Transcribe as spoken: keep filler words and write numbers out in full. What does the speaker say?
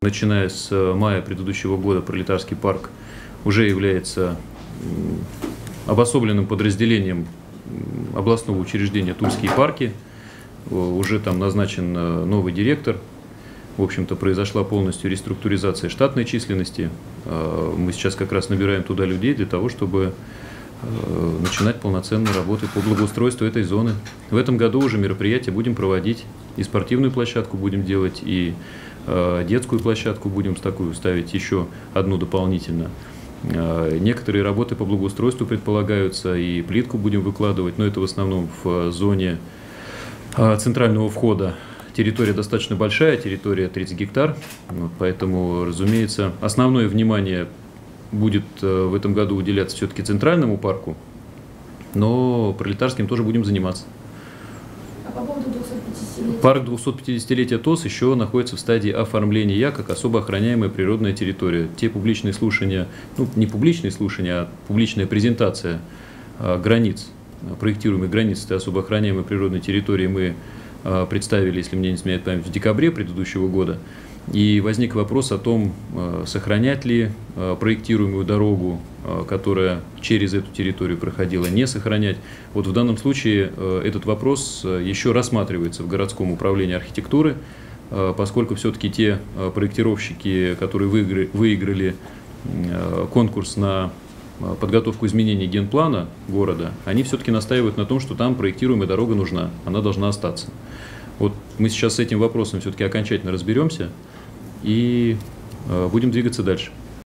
Начиная с мая предыдущего года Пролетарский парк уже является обособленным подразделением областного учреждения Тульские парки. Уже там назначен новый директор. В общем-то, произошла полностью реструктуризация штатной численности. Мы сейчас как раз набираем туда людей для того, чтобы начинать полноценные работы по благоустройству этой зоны. В этом году уже мероприятия будем проводить. И спортивную площадку будем делать, и детскую площадку будем такую ставить, еще одну дополнительно. Некоторые работы по благоустройству предполагаются, и плитку будем выкладывать, но это в основном в зоне центрального входа. Территория достаточно большая, территория тридцать гектар, вот, поэтому, разумеется, основное внимание будет в этом году уделяться все-таки центральному парку, но Пролетарским тоже будем заниматься. А по поводу двухсот пятидесятилетия? Парк двухсотпятидесятилетия ТОС еще находится в стадии оформления как особо охраняемая природная территория. Те публичные слушания, ну не публичные слушания, а публичная презентация а, границ, проектируемых границ этой особо охраняемой природной территории мы а, представили, если мне не изменяет память, в декабре предыдущего года. И возник вопрос о том, сохранять ли проектируемую дорогу, которая через эту территорию проходила, не сохранять. Вот в данном случае этот вопрос еще рассматривается в городском управлении архитектуры, поскольку все-таки те проектировщики, которые выиграли, выиграли конкурс на подготовку изменений генплана города, они все-таки настаивают на том, что там проектируемая дорога нужна, она должна остаться. Вот мы сейчас с этим вопросом все-таки окончательно разберемся и э, будем двигаться дальше.